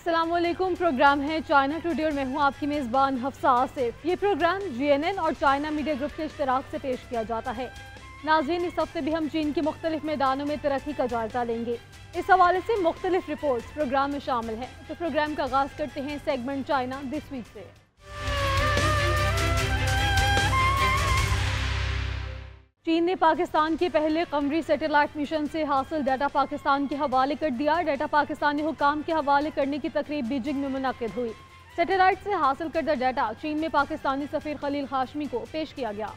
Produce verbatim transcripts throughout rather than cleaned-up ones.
السلام علیکم، پروگرام ہے چائنا ٹوڈے اور میں ہوں آپ کی میزبان حفصہ آصف۔ یہ پروگرام جی این این اور چائنا میڈیا گروپ کے اشتراک سے پیش کیا جاتا ہے۔ ناظرین، اس ہفتے بھی ہم چین کی مختلف میدانوں میں ترقی کا جائزہ لیں گے۔ اس حوالے سے مختلف رپورٹس پروگرام میں شامل ہیں، تو پروگرام کا آغاز کرتے ہیں سیگمنٹ چائنا دس ویک سے۔ چین نے پاکستان کے پہلے قمری سیٹلائٹ مشن سے حاصل ڈیٹا پاکستان کے حوالے کر دیا۔ ڈیٹا پاکستانی حکام کے حوالے کرنے کی تقریب بیجنگ میں منعقد ہوئی۔ سیٹلائٹ سے حاصل کردہ ڈیٹا چین میں پاکستانی سفیر خلیل ہاشمی کو پیش کیا گیا۔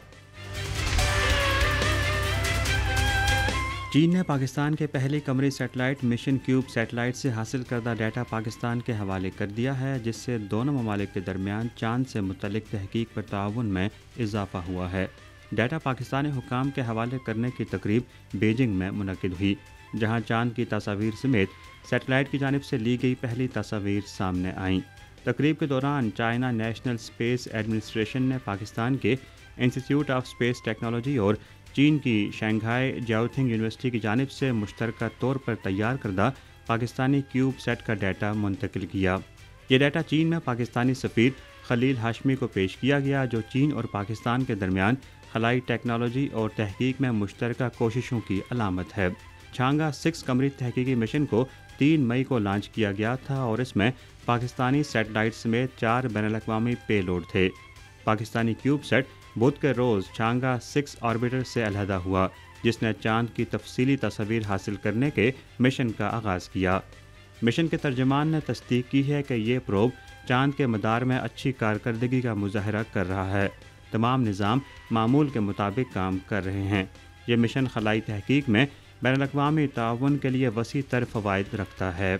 چین نے پاکستان کے پہلے قمری سیٹلائٹ مشن کیوب سیٹلائٹ سے حاصل کردہ ڈیٹا پاکستان کے حوالے کر دیا ہے، جس سے دونوں ممالک کے درمیان چاند سے متعلق تحقیق پر تعاون میں اضافہ ہوا ہے۔ ڈیٹا پاکستانی حکام کے حوالے کرنے کی تقریب بیجنگ میں منعقد ہوئی، جہاں چاند کی تصاویر سمیت سیٹلائٹ کی جانب سے لی گئی پہلی تصاویر سامنے آئیں۔ تقریب کے دوران چائنا نیشنل اسپیس ایڈمنسٹریشن نے پاکستان کے انسٹیٹیوٹ آف اسپیس ٹیکنالوجی اور چین کی شنگھائی جیوتھنگ یونیورسٹی کی جانب سے مشترکہ طور پر تیار کردہ پاکستانی کیوب سیٹ کا ڈیٹا منتقل کیا۔ یہ ڈیٹا چین میں پاکستانی سفیر خلیل ہاشمی کو پیش کیا گیا، جو چین اور پاکستان کے درمیان خلائی ٹیکنالوجی اور تحقیق میں مشترکہ کوششوں کی علامت ہے۔ چھانگا سکس قمری تحقیقی مشن کو تین مئی کو لانچ کیا گیا تھا اور اس میں پاکستانی سیٹلائٹ سمیت چار بین الاقوامی پے لوڈ تھے۔ پاکستانی کیوب سیٹ بدھ کے روز چھانگا سکس آربیٹر سے علیحدہ ہوا، جس نے چاند کی تفصیلی تصاویر حاصل کرنے کے مشن کا آغاز کیا۔ مشن کے ترجمان نے تصدیق کی ہے کہ یہ پروب چاند کے مدار میں اچھی کارکردگی کا مظاہرہ کر رہا ہے۔ تمام نظام معمول کے مطابق کام کر رہے ہیں۔ یہ مشن خلائی تحقیق میں بین الاقوامی تعاون کے لیے وسیع تر فوائد رکھتا ہے۔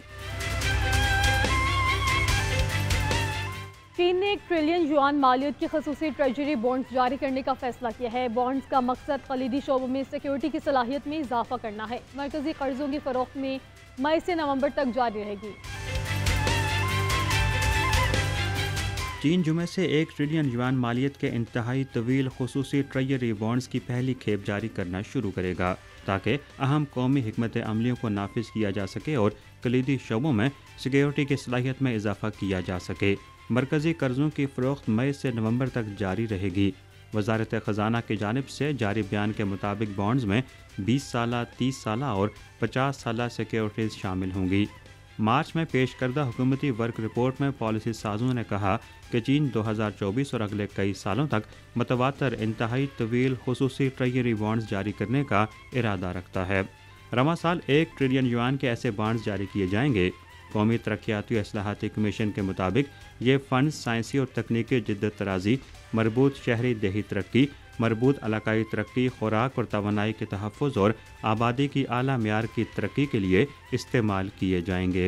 چین نے ایک ٹریلین یوان مالیت کی خصوصی ٹریجری بانڈز جاری کرنے کا فیصلہ کیا ہے۔ بانڈز کا مقصد کلیدی شعبوں میں سیکیورٹی کی صلاحیت میں اضافہ کرنا ہے۔ مرکزی قرضوں کی فروخت میں مئی سے نومبر تک جاری رہے گی۔ چین جمعے سے ایک ٹریلین یوان مالیت کے انتہائی طویل خصوصی ٹریجری بانڈز کی پہلی کھیپ جاری کرنا شروع کرے گا، تاکہ اہم قومی حکمت عملیوں کو نافذ کیا جا سکے اور کلیدی شعبوں میں سیکیورٹی کی صلاحیت میں اضافہ کیا جا سکے۔ مرکزی قرضوں کی فروخت مئی سے نومبر تک جاری رہے گی۔ وزارت خزانہ کی جانب سے جاری بیان کے مطابق بانڈز میں بیس سالہ، تیس سالہ اور پچاس سالہ سیکیورٹیز شامل ہوں گی۔ مارچ میں پیش کردہ حکومتی ورک رپورٹ میں پالیسی سازوں نے کہا کہ چین دو ہزار چوبیس اور اگلے کئی سالوں تک متواتر انتہائی طویل خصوصی ٹریجری بانڈز جاری کرنے کا ارادہ رکھتا ہے۔ رواں سال ایک ٹریلین یوان کے ایسے بانڈز جاری کیے جائیں گے۔ قومی ترقیاتی اصلاحاتی کمیشن کے مطابق یہ فنڈز سائنسی اور تکنیکی جدت طرازی، مربوط شہری دیہی ترقی، مربوط علاقائی ترقی، خوراک اور توانائی کے تحفظ اور آبادی کی اعلیٰ معیار کی ترقی کے لیے استعمال کیے جائیں گے۔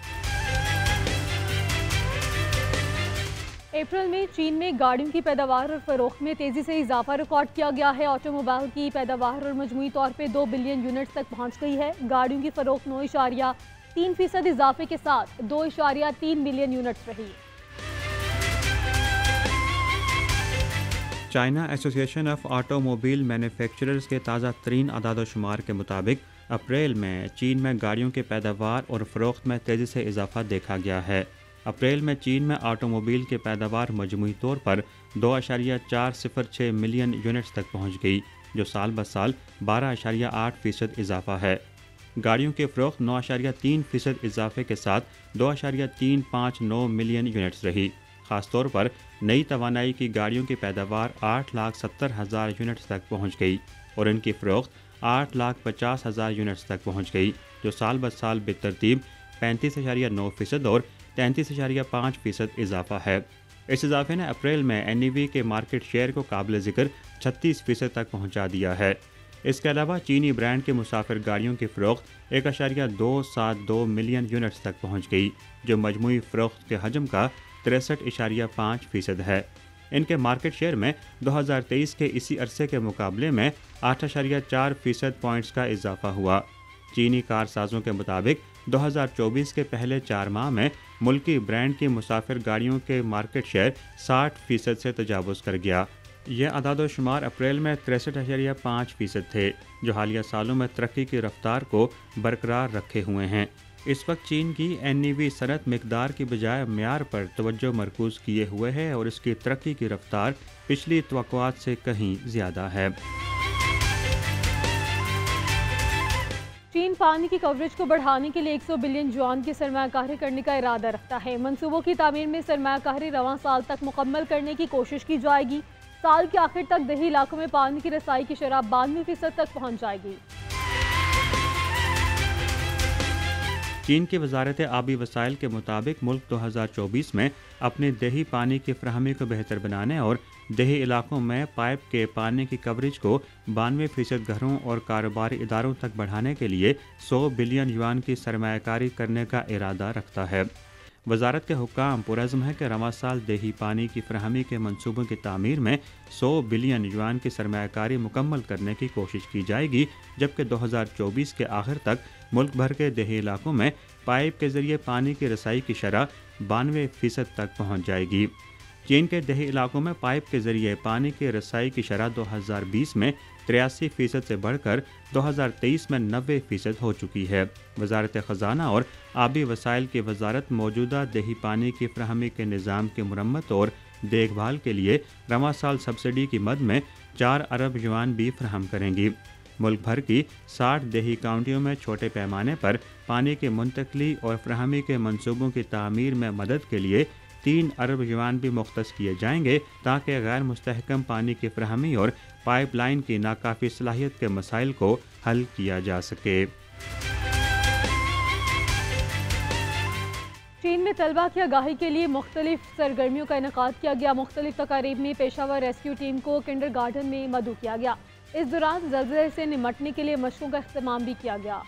اپریل میں چین میں گاڑیوں کی پیداوار اور فروخت میں تیزی سے اضافہ ریکارڈ کیا گیا ہے۔ آٹو موبائل کی پیداوار اور مجموعی طور پہ دو بلین یونٹس تک پہنچ گئی ہے۔ گاڑیوں کی فروخت نو اشاریہ تین فیصد اضافے کے ساتھ دو اشاریہ تین ملین یونٹس رہی۔ چائنا ایسوسی ایشن آف آٹو موبائل مینوفیکچررز کے تازہ ترین اعداد و شمار کے مطابق اپریل میں چین میں گاڑیوں کی پیداوار اور فروخت میں تیزی سے اضافہ دیکھا گیا ہے۔ اپریل میں چین میں آٹو موبائل کی پیداوار مجموعی طور پر دو اشاریہ چار صفر چھ ملین یونٹس تک پہنچ گئی، جو سال بہ سال بارہ اشاریہ آٹھ فیصد اضافہ ہے۔ گاڑیوں کی فروخت نو اشاریہ تین فیصد اضافے کے ساتھ دو اشاریہ تین پانچ نو ملین یونٹس رہی۔ خاص طور پر نئی توانائی کی گاڑیوں کی پیداوار آٹھ لاکھ ستر ہزار یونٹس تک پہنچ گئی اور ان کی فروخت آٹھ لاکھ پچاس ہزار یونٹس تک پہنچ گئی، جو سال بہ سال بالترتیب پینتیس اشاریہ نو فیصد اور تینتیس اشاریہ پانچ فیصد اضافہ ہے۔ اس اضافے نے اپریل میں این ای وی کے مارکیٹ شیئر کو قابل ذکر چھتیس فیصد تک پہنچا دیا ہے۔ اس کے علاوہ چینی برانڈ کے مسافر گاڑیوں کی فروخت ایک اشاریہ دو سات دو ملین یونٹس تک پہنچ گئی، جو مجموعی فروخت کے حجم کا تریسٹھ اشاریہ پانچ فیصد ہے۔ ان کے مارکیٹ شیئر میں دو ہزار تیئیس کے اسی عرصے کے مقابلے میں آٹھ اشاریہ چار فیصد پوائنٹس کا اضافہ ہوا۔ چینی کار سازوں کے مطابق دو ہزار چوبیس کے پہلے چار ماہ میں ملکی برانڈ کی مسافر گاڑیوں کے مارکیٹ شیئر ساٹھ فیصد سے تجاوز کر گیا۔ یہ اعداد و شمار اپریل میں تریسٹھ اشاریہ پانچ فیصد تھے، جو حالیہ سالوں میں ترقی کی رفتار کو برقرار رکھے ہوئے ہیں۔ इस वक्त चीन की एन ई वी सनत मिकदार की बजाय म्यार पर तवज्जो मरकूज किए हुए है और इसकी तरक्की की रफ्तार पिछली तवक्कुआत से कहीं ज़्यादा है। चीन पानी की कवरेज को बढ़ाने के लिए सौ बिलियन युआन की सरमायाकारी करने का इरादा रखता है। मंसूबों की तामीर में सरमायाकारी रवां साल तक मुकम्मल करने की कोशिश की जाएगी। साल के आखिर तक देही इलाकों में पानी की रसाई की शरह बानवे फीसद तक पहुँच जाएगी। चीन की वजारत आबी वसाइल के मुताबिक मुल्क दो हज़ार चौबीस में अपने देही पानी की फ्राहमी को बेहतर बनाने और देही इलाकों में पाइप के पानी की कवरेज को बानवे फीसद घरों और कारोबारी इदारों तक बढ़ाने के लिए सौ बिलियन युआन की सरमायाकारी करने का इरादा रखता है। वजारत के हुक्काम पुरज़्म है कि रवां साल देही पानी की फ्राहमी के मनसूबों की तामीर में सौ बिलियन युआन की सरमायाकारी मुकम्मल करने की कोशिश की जाएगी, जबकि दो हज़ार चौबीस के आखिर तक मुल्क भर के देही इलाकों में पाइप के ज़रिए पानी की रसाई की शरह बानवे फीसद तक पहुँच जाएगी। चीन के देही इलाकों में पाइप के ज़रिए पानी की रसाई की शरह दो हज़ार बीस में तिरासी फीसद से बढ़कर दो हज़ार तेईस में नब्बे फीसद हो चुकी है। वजारत ख़जाना और आबी वसाइल की वजारत मौजूदा देही पानी की फ्राहमी के निज़ाम की मुरम्मत और देखभाल के लिए रवां साल सब्सिडी की मद में चार अरब युआन भी फ्राहम करेंगी। मुल्क भर की साठ देही काउंटियों में छोटे पैमाने पर पानी की मुंतकली और फ्राहमी के मनसूबों की तामीर में मदद के लिए तीन अरब युआन भी मुख्तस किए जाएंगे, ताकि गैर मुस्तहकम पानी की फ्राहमी और पाइप लाइन की नाकाफ़ी सलाहियत के मसाइल को हल किया जा सके। चीन में तलबा की आगाही के लिए मुख्तलिफ सरगर्मियों का इनेकाद किया गया। मुख्तलिफ तकारीब में पेशावर रेस्क्यू टीम को किंडर गार्डन में मदऊ किया गया। इस दौरान ज़लज़ले से निमटने के लिए मशकों का इख्तिमाम भी किया गया।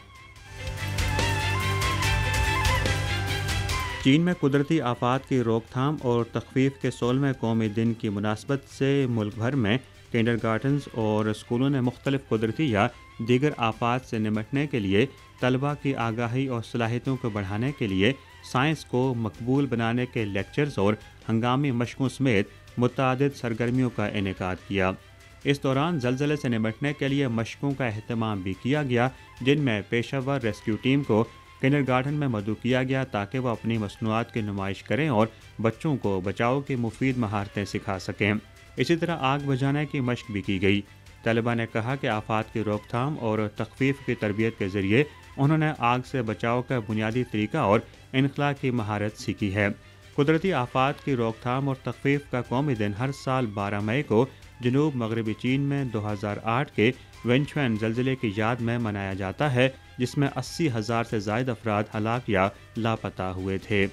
चीन में कुदरती आफात की रोकथाम और तखफीफ के सोलहवें कौमी दिन की मुनासबत से मुल्क भर में किंडर गार्डन्स और स्कूलों ने मुख्तलिफ कुदरती या दीगर आफात से निमटने के लिए तलबा की आगाही और सलाहियतों को बढ़ाने के लिए साइंस को मकबूल बनाने के लेक्चर्स और हंगामी मशकों समेत मुतअद्दिद सरगर्मियों का इनेकाद किया। इस दौरान ज़लज़ले से निमटने के लिए मशकों का अहतमाम भी किया गया, जिनमें पेशावर रेस्क्यू टीम को किंडर गार्डन में मदऊ किया गया ताकि वह अपनी मसनूआत की नुमाइश करें और बच्चों को बचाव की मुफीद महारतें सिखा सकें। इसी तरह आग बुझाने की मशक भी की गई। तलबा ने कहा कि आफात की रोकथाम और तखफीफ की तरबियत के ज़रिए उन्होंने आग से बचाव का बुनियादी तरीका और इनखला की महारत सीखी है। कुदरती आफात की रोकथाम और तखफीफ का कौमी दिन हर साल बारह मई को जनूब मगरबी चीन में दो हज़ार आठ के वेंचुएन ज़लज़ले की याद में मनाया जाता है, जिसमें अस्सी हज़ार से ज़ायद अफराद हलाक या लापता हुए थे।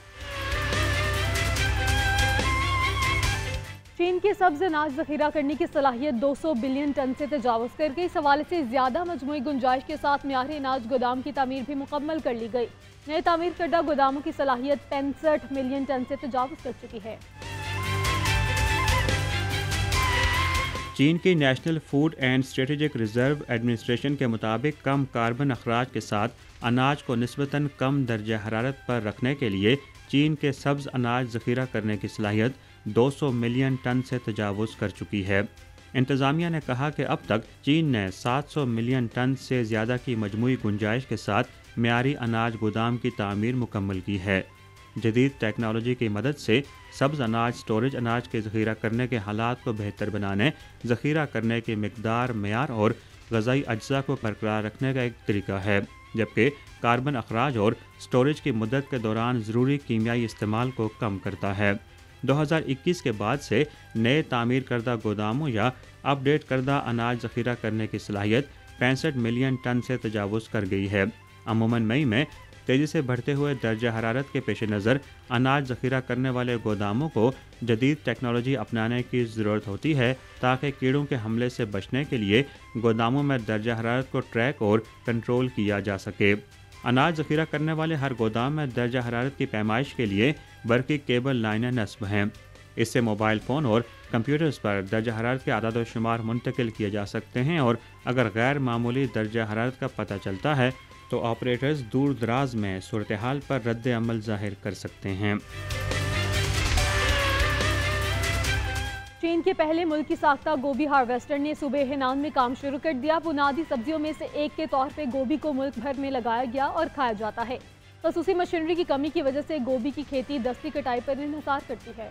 चीन की सब्ज़ अनाज ज़ख़ीरा करने की सलाहियत दो सौ बिलियन टन से तजावज़ कर गई। इस हवाले से ज़्यादा मजमूई गुंजाइश के साथ म्यारी अनाज गोदाम की तामीर भी मुकम्मल कर ली गई। नए तामीर करदा गोदामों की सलाहियत पैंसठ मिलियन टन से तजावज़ कर चुकी है। चीन की national food and strategic reserve administration के मुताबिक कम कार्बन अखराज के साथ अनाज को निस्बतन कम दर्जा हरारत पर रखने के लिए चीन के सब्ज़ अनाज ज़ख़ीरा करने की सलाहियत दो सौ मिलियन टन से तजावुज़ कर चुकी है। इंतज़ामिया ने कहा कि अब तक चीन ने सात सौ मिलियन टन से ज़्यादा की मजमूई गुंजाइश के साथ म्यारी अनाज गोदाम की तामीर मुकम्मल की है। जदीद टेक्नोलॉजी की मदद से सब्ज़ अनाज स्टोरेज अनाज के ज़ख़ीरा करने के हालात को बेहतर बनाने, ज़ख़ीरा करने की मिकदार, मेयार और ग़ज़ाई अज्जा को बरकरार रखने का एक तरीका है, जबकि कार्बन अखराज और स्टोरेज की मुद्दत के दौरान ज़रूरी कीमियाई इस्तेमाल को कम करता है। दो हज़ार इक्कीस के बाद से नए तामीर करदा गोदामों या अपडेट करदा अनाज ज़ख़ीरा करने की सलाहियत पैंसठ मिलियन टन से तजावुज़ कर गई है। अमूमन मई में तेज़ी से बढ़ते हुए दर्जा हरारत के पेश नज़र अनाज ज़ख़ीरा करने वाले गोदामों को जदीद टेक्नोलॉजी अपनाने की ज़रूरत होती है, ताकि कीड़ों के हमले से बचने के लिए गोदामों में दर्जा हरारत को ट्रैक और कंट्रोल किया जा सके। अनाज ज़ख़ीरा करने वाले हर गोदाम में दर्जा हरारत की पैमाइश के लिए बरक़ी केबल लाइनें नस्ब हैं। इससे मोबाइल फ़ोन और कंप्यूटर्स पर दर्जा हरारत के आदाद व शुमार मुंतकिल किए जा सकते हैं, और अगर गैर मामूली दर्जा हरारत का पता चलता है तो ऑपरेटर्स दूर दराज में सूरत हाल पर रद्द अमल ज़ाहिर कर सकते हैं। चीन के पहले मुल्की साख्ता गोभी हार्वेस्टर ने सूबे हेनान में काम शुरू कर दिया। बुनियादी सब्जियों में से एक के तौर पे गोभी को मुल्क भर में लगाया गया और खाया जाता है। خصوصی مشینری کی کمی کی وجہ سے گوبھی کی کھیتی دستی کٹائی پر انحصار کرتی ہے۔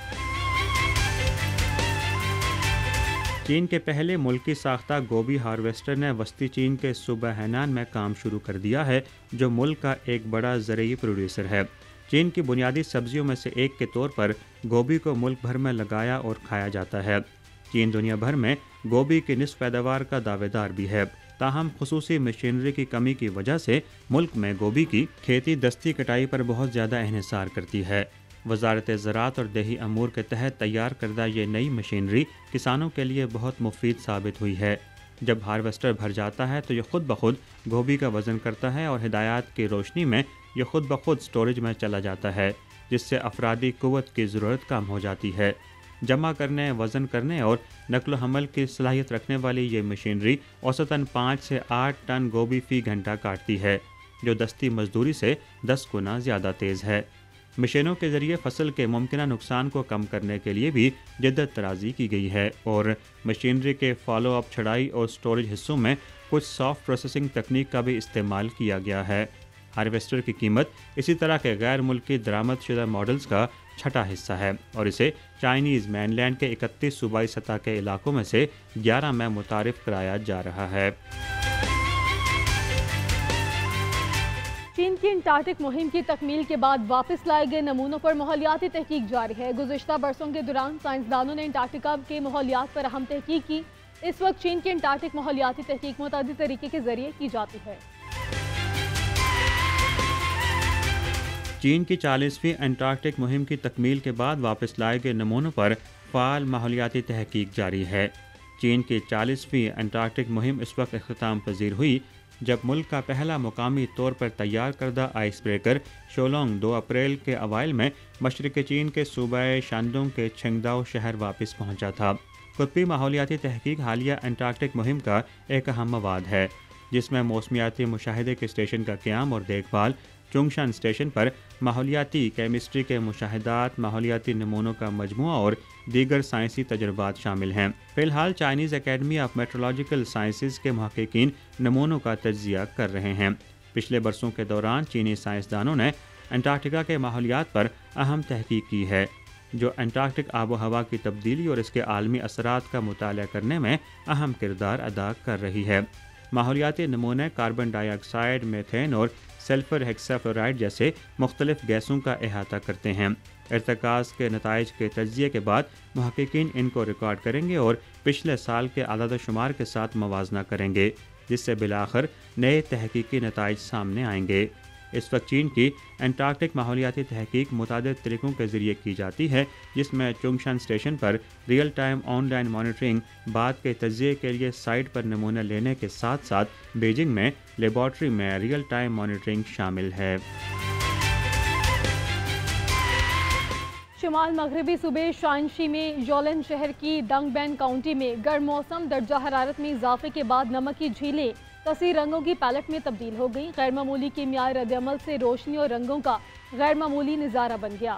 چین کے پہلے ملکی ساختہ گوبھی ہارویسٹر نے وسطی چین کے صوبہ ہینان میں کام شروع کر دیا ہے، جو ملک کا ایک بڑا زرعی پروڈیوسر ہے۔ چین کی بنیادی سبزیوں میں سے ایک کے طور پر گوبھی کو ملک بھر میں لگایا اور کھایا جاتا ہے۔ چین دنیا بھر میں گوبھی کی نصف پیداوار کا دعوے دار بھی ہے، تاہم خصوصی مشینری کی کمی کی وجہ سے ملک میں گوبھی کی کھیتی دستی کٹائی پر بہت زیادہ انحصار کرتی ہے۔ وزارت زراعت اور دیہی امور کے تحت تیار کردہ یہ نئی مشینری کسانوں کے لیے بہت مفید ثابت ہوئی ہے۔ جب ہارویسٹر بھر جاتا ہے تو یہ خود بخود گوبھی کا وزن کرتا ہے اور ہدایات کی روشنی میں یہ خود بخود سٹوریج میں چلا جاتا ہے، جس سے افرادی قوت کی ضرورت کم ہو جاتی ہے۔ جمع کرنے، وزن کرنے اور نقل و حمل کی صلاحیت رکھنے والی یہ مشینری اوسطاً پانچ سے آٹھ ٹن گوبھی فی گھنٹہ کاٹتی ہے، جو دستی مزدوری سے دس گنا زیادہ تیز ہے۔ مشینوں کے ذریعے فصل کے ممکنہ نقصان کو کم کرنے کے لیے بھی جدت طرازی کی گئی ہے اور مشینری کے فالو اپ، چھڑائی اور سٹوریج حصوں میں کچھ سافٹ پروسیسنگ تکنیک کا بھی استعمال کیا گیا ہے۔ ہارویسٹر کی قیمت اسی طرح کے غیر ملکی درآمد شدہ ماڈلز کا چھٹا حصہ ہے اور اسے چائنیز مین لینڈ کے اکتیس صوبائی سطح کے علاقوں میں سے گیارہ میں متعارف کرایا جا رہا ہے۔ چین کی انٹارکٹک مہم کی تکمیل کے بعد واپس لائے گئے نمونوں پر ماحولیاتی تحقیق جاری ہے۔ گزشتہ برسوں کے دوران سائنسدانوں نے انٹارکٹیکا کے ماحولیات پر اہم تحقیق کی۔ اس وقت چین کے انٹارکٹک ماحولیاتی تحقیق متعدد طریقے کے ذریعے کی جاتی ہے۔ چین کی چالیسویں انٹارکٹک مہم کی تکمیل کے بعد واپس لائے گئے نمونوں پر فعال ماحولیاتی تحقیق جاری ہے۔ چین کی چالیسویں انٹارکٹک مہم اس وقت اختتام پذیر ہوئی جب ملک کا پہلا مقامی طور پر تیار کردہ آئس بریکر شولونگ دو اپریل کے اوائل میں مشرق چین کے صوبہ شاندونگ کے چھنگداؤ شہر واپس پہنچا تھا۔ قطبی ماحولیاتی تحقیق حالیہ انٹارکٹک مہم کا ایک اہم مواد ہے، جس میں موسمیاتی مشاہدے کے اسٹیشن کا قیام اور دیکھ بھال، چونگشن اسٹیشن پر ماحولیاتی کیمسٹری کے مشاہدات، ماحولیاتی نمونوں کا مجموعہ اور دیگر سائنسی تجربات شامل ہیں۔ فی الحال Chinese academy of meteorological sciences کے محققین نمونوں کا تجزیہ کر رہے ہیں۔ پچھلے برسوں کے دوران چینی سائنسدانوں نے انٹارکٹیکا کے ماحولیات پر اہم تحقیق کی ہے، جو انٹارکٹک آب و ہوا کی تبدیلی اور اس کے عالمی اثرات کا مطالعہ کرنے میں اہم کردار ادا کر رہی ہے۔ ماحولیاتی نمونے کاربن ڈائی آکسائڈ، میتھین اور سلفر ہیکسا فلورائڈ جیسے مختلف گیسوں کا احاطہ کرتے ہیں۔ ارتکاز کے نتائج کے تجزیے کے بعد محققین ان کو ریکارڈ کریں گے اور پچھلے سال کے اعداد و شمار کے ساتھ موازنہ کریں گے، جس سے بالآخر نئے تحقیقی نتائج سامنے آئیں گے۔ اس وقت چین کی انٹارکٹک ماحولیاتی تحقیق متعدد طریقوں کے ذریعے کی جاتی ہے، جس میں چونگشن اسٹیشن پر real time online monitoring, بعد کے تجزیے کے لیے سائٹ پر نمونے لینے کے ساتھ ساتھ بیجنگ میں لیبارٹری میں ریئل ٹائم مانیٹرنگ شامل ہے۔ شمال مغربی صوبے شانشی میں یولن شہر کی ڈنگ بین کاؤنٹی میں گرم موسم درجہ حرارت میں اضافے کے بعد نمک کی جھیلیں کثیر رنگوں کی پیلٹ میں تبدیل ہو گئی۔ غیر معمولی کیمیائی رد عمل سے روشنی اور رنگوں کا غیر معمولی نظارہ بن گیا۔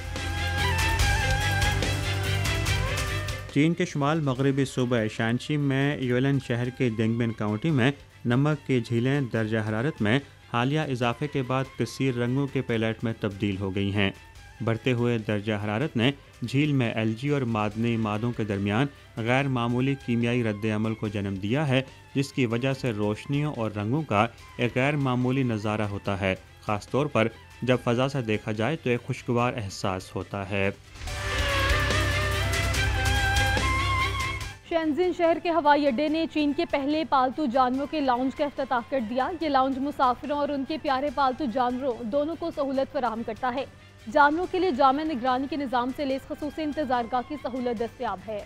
چین کے شمال مغربی صوبہ شانشی میں یولن شہر کے ڈنگ بین کاؤنٹی میں نمک کی جھیلیں درجہ حرارت میں حالیہ اضافے کے بعد کثیر رنگوں کے پیلٹ میں تبدیل ہو گئی ہیں۔ بڑھتے ہوئے درجہ حرارت نے جھیل میں الجی اور معدنی مادوں کے درمیان غیر معمولی کیمیائی رد عمل کو جنم دیا ہے، جس کی وجہ سے روشنیوں اور رنگوں کا ایک غیر معمولی نظارہ ہوتا ہے۔ خاص طور پر جب فضا سے دیکھا جائے تو ایک خوشگوار احساس ہوتا ہے۔ شینزن شہر کے ہوائی اڈے نے چین کے پہلے پالتو جانوروں کے لاؤنج کا افتتاح کر دیا۔ یہ لاؤنج مسافروں اور ان کے پیارے پالتو جانوروں دونوں کو سہولت فراہم کرتا ہے۔ جانوروں کے لیے جامع نگرانی کے نظام سے لیس خصوصی انتظار گاہ کی سہولت دستیاب ہے۔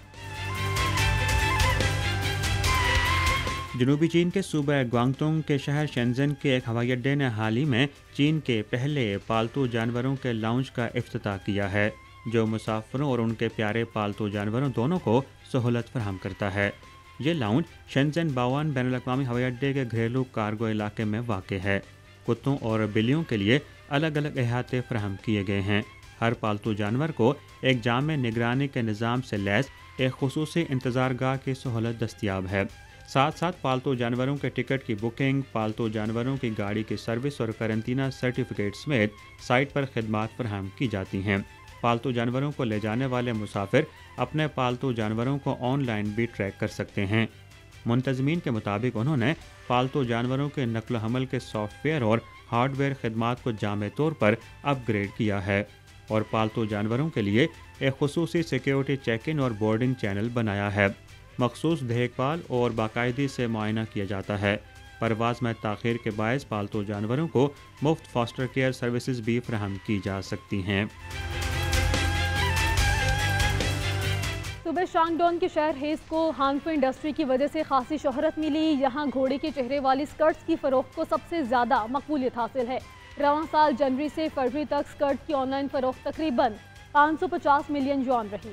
جنوبی چین کے صوبہ گوانگتونگ کے شہر شینزن کے ایک ہوائی اڈے نے حال ہی میں چین کے پہلے پالتو جانوروں کے لاؤنج کا افتتاح کیا ہے، جو مسافروں اور ان کے پیارے پالتو جانوروں دونوں کو سہولت فراہم کرتا ہے۔ یہ لاؤنج شینزن باون بین الاقوامی ہوائی اڈے کے گھریلو کارگو علاقے میں واقع ہے۔ کتوں اور بلیوں کے لیے الگ الگ احاطے فراہم کیے گئے ہیں۔ ہر پالتو جانور کو ایک جامع نگرانی کے نظام سے لیس ایک خصوصی انتظار گاہ کی سہولت دستیاب ہے۔ साथ साथ पालतू जानवरों के टिकट की बुकिंग, पालतू जानवरों की गाड़ी की सर्विस और करंतना सर्टिफिकेट समेत साइट पर खिदमात फराहम की जाती हैं। पालतू जानवरों को ले जाने वाले मुसाफिर अपने पालतू जानवरों को ऑनलाइन भी ट्रैक कर सकते हैं। मुंतजमीन के मुताबिक उन्होंने पालतू जानवरों के नकल हमल के सॉफ्टवेयर और हार्डवेयर खिदमात को जामे तौर पर अपग्रेड किया है और पालतू जानवरों के लिए एक खुसूसी सिक्योरिटी चेक इन और बोर्डिंग चैनल बनाया है। मखसूस देखभाल और बाकायदगी से मुआयना किया जाता है। परवाज़ में ताख़ीर के बायस पालतू जानवरों को मुफ्त फॉस्टर केयर सर्विसेज भी फराहम की जा सकती हैं। सुबह शांगडोन के शहर हेज को हानफू इंडस्ट्री की वजह से खासी शोहरत मिली। यहाँ घोड़े के चेहरे वाली स्कर्ट्स की फरोख्त को सबसे ज़्यादा मकबूलियत हासिल है। रवां साल जनवरी से फरवरी तक स्कर्ट की ऑनलाइन फरोख्त तकरीबन पाँच सौ पचास मिलियन युआन रही।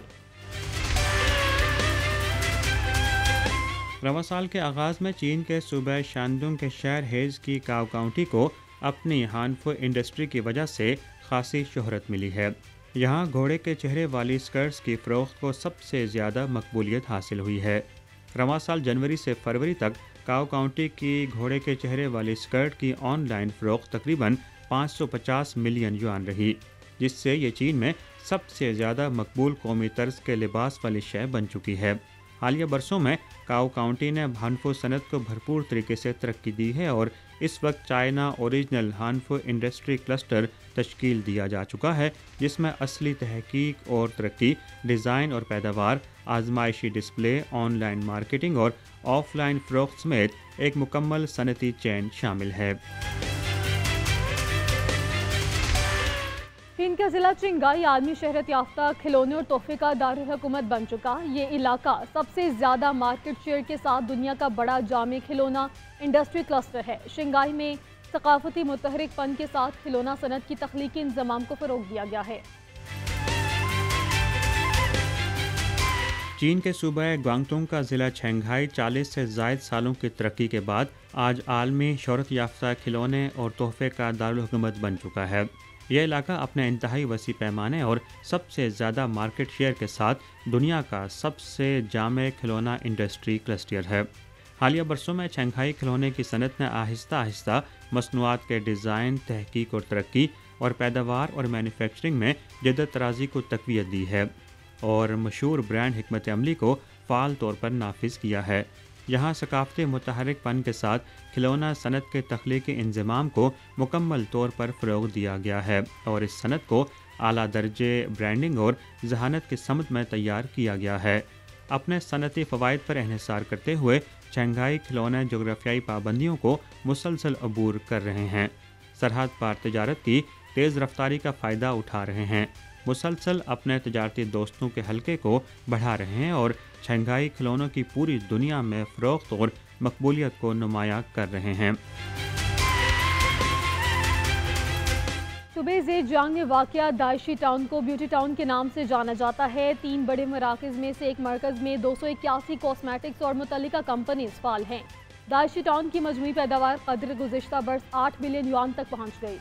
रवां साल के आगाज़ में चीन के सूबे शानडोंग के शहर हेज की काव काउंटी को अपनी हानफू इंडस्ट्री की वजह से खासी शोहरत मिली है। यहाँ घोड़े के चेहरे वाली स्कर्ट्स की फ़रोख्त को सबसे ज़्यादा मकबूलियत हासिल हुई है। रवां साल जनवरी से फरवरी तक काव काउंटी की घोड़े के चेहरे वाली स्कर्ट की ऑनलाइन फ़रोख्त तकरीबन पाँच सौ पचास मिलियन युआन रही, जिससे ये चीन में सबसे ज़्यादा मकबूल कौमी तर्ज के लिबास वाली शय बन चुकी है। हालिया बरसों में काव काउंटी ने हानफू सनत को भरपूर तरीके से तरक्की दी है और इस वक्त China original Hanfu industry cluster तश्कील दिया जा चुका है, जिसमें असली तहकीक और तरक्की, डिज़ाइन और पैदावार, आजमाइशी डिस्प्ले, ऑनलाइन मार्केटिंग और ऑफलाइन फ़रोख्त समेत एक मुकम्मल सनती चैन शामिल है। चीन का जिला चिंगाई आलमी शहरत याफ्ता खिलौने और तोहफे का दारुल हुकूमत बन चुका। ये इलाका सबसे ज़्यादा मार्केट शेयर के साथ दुनिया का बड़ा जामे खिलौना इंडस्ट्री क्लस्टर है। शिंगाई में सकाफती मुतहरिक फन के साथ खिलौना सनत की तख्लीकी इंतजाम को फ़रोग दिया गया है। चीन के सूबे ग्वांगतुंग का ज़िला छंघाई चालीस से ज़ायद सालों की तरक्की के बाद आज आलमी शोहरत याफ्ता खिलौने और तोहफे का दारुल हुकूमत बन चुका है। यह इलाका अपने इंतहाई वसी पैमाने और सबसे ज़्यादा मार्केट शेयर के साथ दुनिया का सबसे जामे खिलौना इंडस्ट्री क्लस्टर है। हालिया बरसों में शंघाई खिलौने की सनत ने आहिस्ता आहिस्ता मसनूआत के डिज़ाइन, तहकीक और तरक्की और पैदावार और मैन्युफैक्चरिंग में जदत तराजी को तक़वियत दी है और मशहूर ब्रांड हिकमत अमली को फ़ाल तौर पर नाफिज किया है। यहाँ सकाफ़ती मुतहरिक फन के साथ खिलौना सनत के तख्लीकी इंज़माम को मुकम्मल तौर पर फ़रोग़ दिया गया है और इस सनत को आला दर्जे ब्रांडिंग और जहानत की समत में तैयार किया गया है। अपने सनती फ़वाइद पर इन्हिसार करते हुए शंघाई खिलौने जोग्राफियाई पाबंदियों को मुसलसल अबूर कर रहे हैं, सरहद पार तजारत की तेज़ रफ्तारी का फ़ायदा उठा रहे हैं, मुसलसल अपने तजारती दोस्तों के हलके को बढ़ा रहे हैं और शंघाई खिलौनों की पूरी दुनिया में फ़रोख्त और मकबूलियत को नुमायाँ कर रहे हैं। सूबे ज़ेजियांग में वाक़िया दाइशी टाउन को ब्यूटी टाउन के नाम से जाना जाता है। तीन बड़े मराकज़ में से एक मरकज़ में दो सौ इक्यासी कॉस्मेटिक्स और मुतल्लिका कंपनीज फ़ाल हैं। दाइशी टाउन की मजमूई पैदावार कदर गुज़िश्ता बरस आठ बिलियन युआन तक पहुँच गई।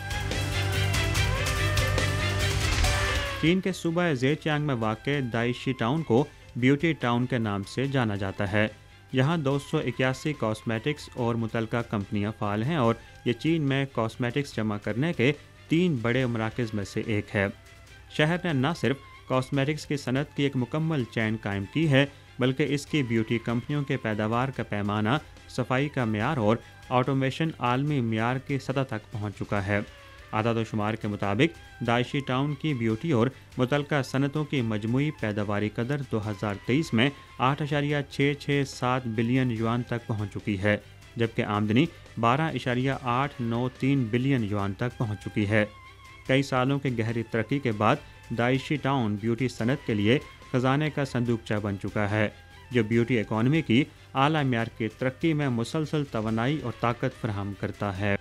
चीन के सूबा ज़ेजियांग में वाक़ दाइशी टाउन को ब्यूटी टाउन के नाम से जाना जाता है। यहाँ दो सौ इक्यासी कॉस्मेटिक्स और मुतल्लिका कंपनियाँ फ़ाल हैं और ये चीन में कॉस्मेटिक्स जमा करने के तीन बड़े मराकज़ में से एक है। शहर ने न सिर्फ कॉस्मेटिक्स की सनत की एक मुकम्मल चैन कायम की है, बल्कि इसकी ब्यूटी कंपनियों के पैदावार का पैमाना, सफाई का मेयार और ऑटोमेशन आलमी मेयार की सतह तक पहुँच चुका है। आदाद शुमार के मुताबिक दाइशी टाउन की ब्यूटी और मुतल्लिका सनतों की मजमूई पैदावारी कदर दो हज़ार तेईस में आठ अशारिया छः छः सात बिलियन युआन तक पहुँच चुकी है, जबकि आमदनी बारह इशारिया आठ नौ तीन बिलियन युआन तक पहुँच चुकी है। कई सालों की गहरी तरक्की के बाद दाइशी टाउन ब्यूटी सनत के लिए खजाने का संदूकचा बन चुका है, जो ब्यूटी इकॉनमी की आला म्यार की तरक्की में मुसलसल तवानाई और ताकत फराहम करता है।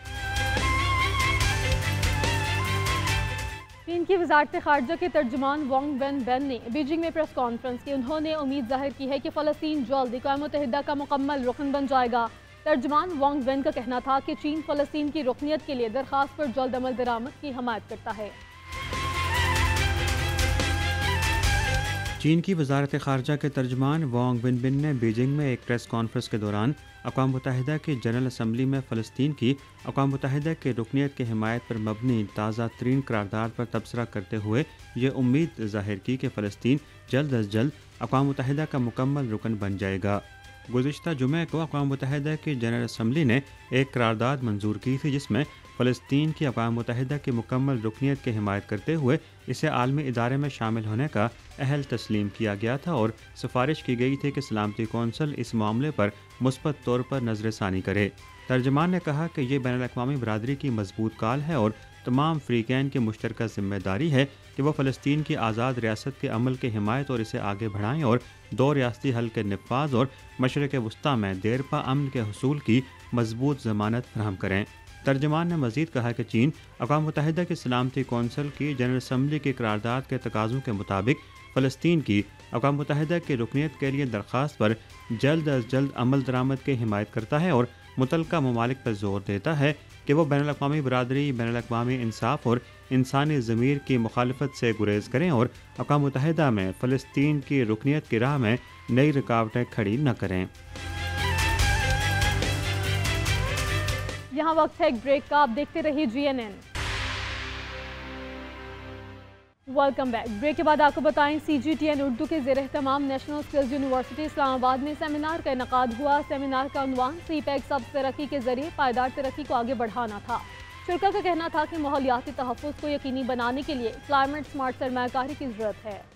चीन की वज़ारत ख़ारजा के तर्जुमान वांग वेनबेन ने बीजिंग में प्रेस कॉन्फ्रेंस की। उन्होंने उम्मीद जाहिर की है कि फ़लस्तीन जल्द अक़वाम मुत्तहिदा का मुकम्मल रुकन बन जाएगा। तर्जुमान वांग वेन का कहना था कि चीन फ़लस्तीन की रुकनियत के लिए दरख्वास्त पर जल्द अमल दरामद की हमायत करता है। چین کی وزارت خارجہ کے ترجمان وانگ بن بن نے بیجنگ میں ایک پریس کانفرنس کے دوران اقوام متحدہ کی جنرل اسمبلی میں فلسطین کی اقوام متحدہ کے رکنیت کی حمایت پر مبنی تازہ ترین قرارداد پر تبصرہ کرتے ہوئے یہ امید ظاہر کی کہ فلسطین جلد از جلد اقوام متحدہ کا مکمل رکن بن جائے گا۔ گزشتہ جمعہ کو اقوام متحدہ کی جنرل اسمبلی نے ایک قرارداد منظور کی تھی جس میں فلسطین کی اقوام متحدہ کی مکمل رکنیت کی حمایت کرتے ہوئے اسے عالمی ادارے میں شامل ہونے کا اہل تسلیم کیا گیا تھا اور سفارش کی گئی تھی کہ سلامتی کونسل اس معاملے پر مثبت طور پر نظر ثانی کرے۔ ترجمان نے کہا کہ یہ بین الاقوامی برادری کی مضبوط کال ہے اور تمام فریقین کی مشترکہ ذمہ داری ہے کہ وہ فلسطین کی آزاد ریاست کے عمل کی حمایت اور اسے آگے بڑھائیں اور دو ریاستی حل کے نفاذ اور مشرق وسطیٰ میں دیرپا امن کے حصول کی مضبوط ضمانت فراہم کریں۔ ترجمان نے مزید کہا کہ چین اقوام متحدہ کی سلامتی کونسل کی جنرل اسمبلی کی قرارداد کے تقاضوں کے مطابق فلسطین کی اقوام متحدہ کی رکنیت کے لیے درخواست پر جلد از جلد عمل درآمد کی حمایت کرتا ہے اور متعلقہ ممالک پر زور دیتا ہے کہ وہ بین الاقوامی برادری بین الاقوامی انصاف اور انسانی ضمیر کی مخالفت سے گریز کریں اور اقوام متحدہ میں فلسطین کی رکنیت کی راہ میں نئی رکاوٹیں کھڑی نہ کریں۔ یہاں وقت ہے ایک بریک کا، آپ دیکھتے رہیے G N N. Welcome back. Break کے بعد آپ کو بتائیں C G T N Urdu کے زیر اہتمام نیشنل اسکلز یونیورسٹی اسلام آباد میں سیمینار کا انعقاد ہوا۔ سیمینار کا عنوان سی پیک سبز ترقی کے ذریعے پائیدار ترقی کو آگے بڑھانا تھا۔ شرکا کا کہنا تھا کہ ماحولیاتی تحفظ کو یقینی بنانے کے لیے کلائمیٹ سمارٹ سرمایہ کاری کی ضرورت ہے۔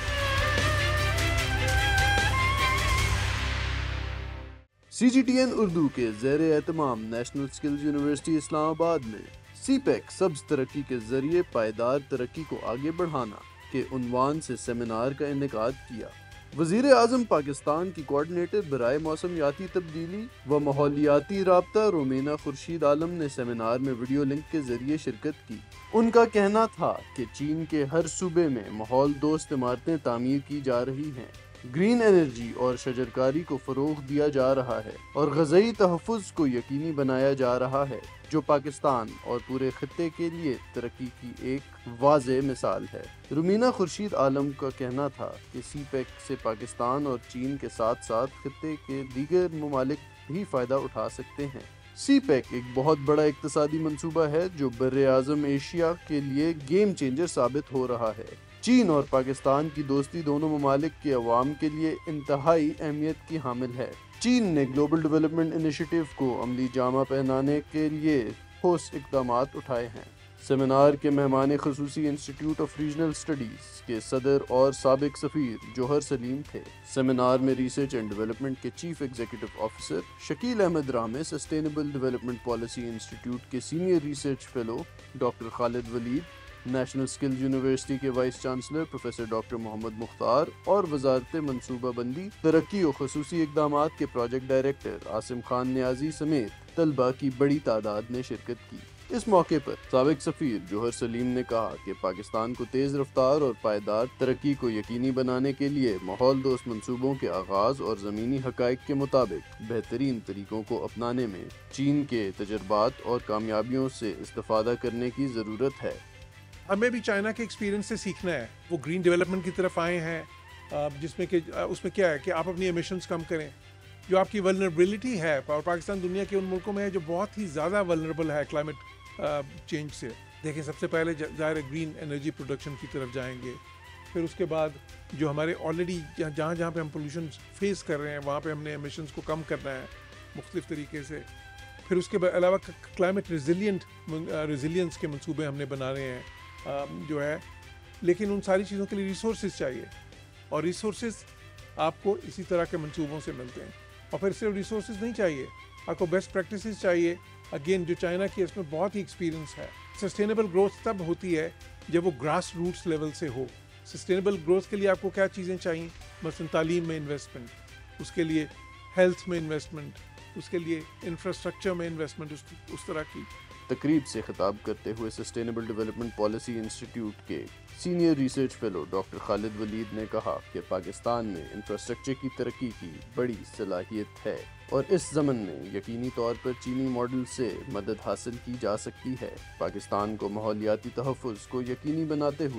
C G T N Urdu کے زیر اہتمام نیشنل اسکلز یونیورسٹی اسلام آباد میں سی پیک سبز ترقی کے ذریعے پائیدار ترقی کو آگے بڑھانا کے عنوان سے سیمینار کا انعقاد کیا۔ وزیر اعظم پاکستان کی کوارڈینیٹر برائے موسمیاتی تبدیلی و ماحولیاتی رابطہ رومینا خورشید عالم نے سیمینار میں ویڈیو لنک کے ذریعے شرکت کی۔ ان کا کہنا تھا کہ چین کے ہر صوبے میں ماحول دوست عمارتیں تعمیر کی جا رہی ہیں، گرین انرجی اور شجرکاری کو فروغ دیا جا رہا ہے اور غذائی تحفظ کو یقینی بنایا جا رہا ہے، جو پاکستان اور پورے خطے کے لیے ترقی کی ایک واضح مثال ہے۔ رومینا خورشید عالم کا کہنا تھا کہ سی پیک سے پاکستان اور چین کے ساتھ ساتھ خطے کے دیگر ممالک بھی فائدہ اٹھا سکتے ہیں۔ سی پیک ایک بہت بڑا اقتصادی منصوبہ ہے جو بر اعظم ایشیا کے لیے گیم چینجر ثابت ہو رہا ہے۔ چین اور پاکستان کی دوستی دونوں ممالک کے عوام کے لیے انتہائی اہمیت کی حامل ہے۔ چین نے گلوبل ڈیولپمنٹ انیشیٹو کو عملی جامہ پہنانے کے لیے ٹھوس اقدامات اٹھائے ہیں۔ سیمینار کے مہمان خصوصی انسٹیٹیوٹ آف ریجنل اسٹڈیز کے صدر اور سابق سفیر جوہر سلیم تھے۔ سیمینار میں ریسرچ اینڈ ڈیولپمنٹ کے chief executive officer Shakeel Ahmed Ramay, sustainable development policy institute کے senior research fellow doctor Khalid Waleed, national skills university کے vice chancellor professor doctor Muhammad Mukhtar اور وزارت منصوبہ بندی، ترقی و خصوصی اقدامات کے پروجیکٹ ڈائریکٹر عاصم خان نیازی سمیت طلباء کی بڑی تعداد نے شرکت کی۔ اس موقع پر سابق سفیر جوہر سلیم نے کہا کہ پاکستان کو تیز رفتار اور پائیدار ترقی کو یقینی بنانے کے لیے ماحول دوست منصوبوں کے آغاز اور زمینی حقائق کے مطابق بہترین طریقوں کو اپنانے میں چین کے تجربات اور کامیابیوں سے استفادہ کرنے کی ضرورت ہے۔ ہمیں بھی چائنا کے ایکسپیرینس سے سیکھنا ہے۔ وہ گرین ڈیولپمنٹ کی طرف آئے ہیں جس میں کہ اس میں کیا ہے کہ آپ اپنی ایمیشنز کم کریں، جو آپ کی ولنریبلٹی ہے، اور پاکستان دنیا کے ان ملکوں میں ہے جو بہت ہی زیادہ ولنریبل ہے کلائمیٹ چینج سے۔ دیکھیں سب سے پہلے ظاہر گرین انرجی پروڈکشن کی طرف جائیں گے، پھر اس کے بعد جو ہمارے آلریڈی جہاں جہاں پہ ہم پولوشن فیس کر رہے ہیں وہاں پہ ہم نے ایمیشنز کو کم کرنا ہے مختلف طریقے سے، پھر اس کے علاوہ کلائمیٹ ریزیلینٹ ریزیلینس کے منصوبے ہم نے بنا رہے ہیں جو ہے، لیکن ان ساری چیزوں کے لیے ریسورسز چاہیے، اور ریسورسز آپ کو اسی طرح کے منصوبوں سے ملتے ہیں۔ اور پھر صرف ریسورسز نہیں چاہیے، آپ کو بیسٹ پریکٹسز چاہیے، اگین جو چائنا کی اس میں بہت ہی ایکسپیرینس ہے۔ سسٹینیبل گروتھ تب ہوتی ہے جب وہ گراس روٹس لیول سے ہو۔ سسٹینیبل گروتھ کے لیے آپ کو کیا چیزیں چاہیے؟ مثلاً تعلیم میں انویسٹمنٹ، اس کے لیے ہیلتھ میں انویسٹمنٹ، اس کے لیے انفراسٹرکچر میں انویسٹمنٹ، اس اس طرح کی۔ تقریب سے خطاب کرتے ہوئے سسٹینیبل ڈیولپمنٹ پالیسی انسٹیٹیوٹ کے senior research fellow doctor Khalid Waleed نے کہا کہ پاکستان میں انفراسٹرکچر کی ترقی کی بڑی صلاحیت ہے اور اس ضمن میں یقینی طور پر چینی ماڈل سے مدد حاصل کی جا سکتی ہے۔ پاکستان کو ماحولیاتی تحفظ کو یقینی بناتے ہوئے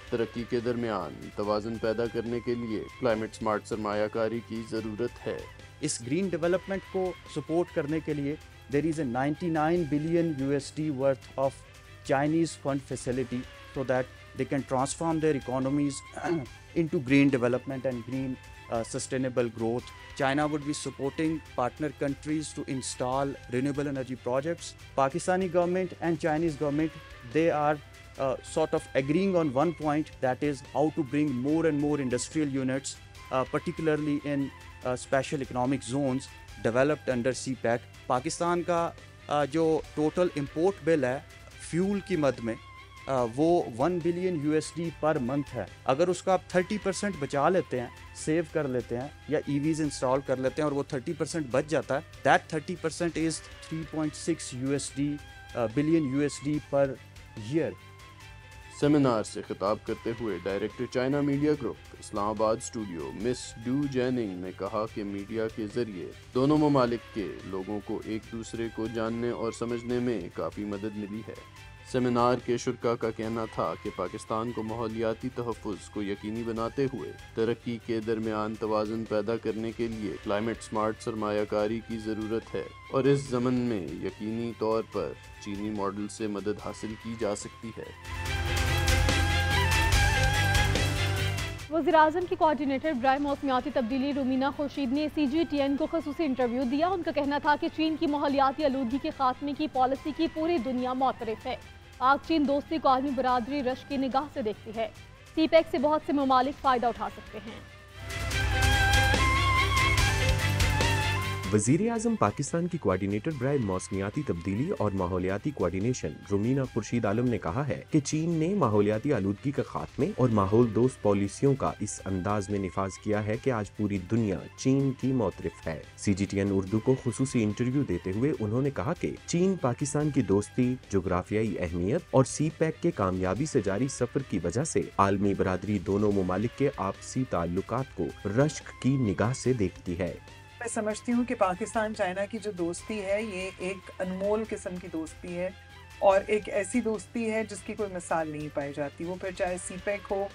ترقی کے درمیان توازن پیدا کرنے کے لیے کلائمیٹ سمارٹ سرمایہ کاری کی ضرورت ہے۔ اس گرین ڈیولپمنٹ کو سپورٹ کرنے کے لیے there is a ninety-nine billion U S D worth of Chinese fund facility so that they can transform their economies into green development and green uh, sustainable growth. China would be supporting partner countries to install renewable energy projects. Pakistani government and Chinese government, they are uh, sort of agreeing on one point, that is how to bring more and more industrial units, uh, particularly in uh, special economic zones developed under CPEC. Pakistan کا جو total import بل ہے fuel کی مد میں وہ one billion U S D per month ہے۔ اگر اس کا آپ تھرٹی پرسینٹ بچا لیتے ہیں، سیو کر لیتے ہیں یا ای ویز انسٹال کر لیتے ہیں اور وہ تھرٹی پرسینٹ بچ جاتا ہے، that thirty percent is three point six U S D billion U S D per year. Seminar سے خطاب کرتے ہوئے director China media group Islamabad studio miss do جیننگ نے کہا کہ میڈیا کے ذریعے دونوں ممالک کے لوگوں کو ایک دوسرے کو جاننے اور سمجھنے میں کافی مدد ملی ہے۔ سیمینار کے شرکاء کا کہنا تھا کہ پاکستان کو ماحولیاتی تحفظ کو یقینی بناتے ہوئے ترقی کے درمیان توازن پیدا کرنے کے لیے کلائمیٹ سمارٹ سرمایہ کاری کی ضرورت ہے اور اس ضمن میں یقینی طور پر چینی ماڈل سے مدد حاصل کی جا سکتی ہے۔ وزیر اعظم کی کوارڈینیٹر برائے موسمیاتی تبدیلی رومینہ خورشید نے سی جی ٹی این کو خصوصی انٹرویو دیا۔ ان کا کہنا تھا کہ چین کی ماحولیاتی آلودگی کے خاتمے کی پالیسی کی پوری دنیا معترف ہے۔ پاک چین دوستی کو عالمی برادری رشک کی نگاہ سے دیکھتی ہے۔ سی پیک سے بہت سے ممالک فائدہ اٹھا سکتے ہیں۔ وزیر اعظم پاکستان کی کوارڈینیٹر برائے موسمیاتی تبدیلی اور ماحولیاتی کوارڈینیشن رومینہ خورشید عالم نے کہا ہے کہ چین نے ماحولیاتی آلودگی کے خاتمے اور ماحول دوست پالیسیوں کا اس انداز میں نفاذ کیا ہے کہ آج پوری دنیا چین کی معترف ہے۔ C G T N Urdu کو خصوصی انٹرویو دیتے ہوئے انہوں نے کہا کہ چین پاکستان کی دوستی، جغرافیائی اہمیت اور سی پیک کے کامیابی سے جاری سفر کی وجہ سے عالمی برادری دونوں ممالک کے آپسی تعلقات کو رشک کی نگاہ سے دیکھتی ہے۔ میں سمجھتی ہوں کہ پاکستان چائنا کی جو دوستی ہے یہ ایک انمول قسم کی دوستی ہے اور ایک ایسی دوستی ہے جس کی کوئی مثال نہیں پائی جاتی، وہ پھر چاہے سی پیک ہو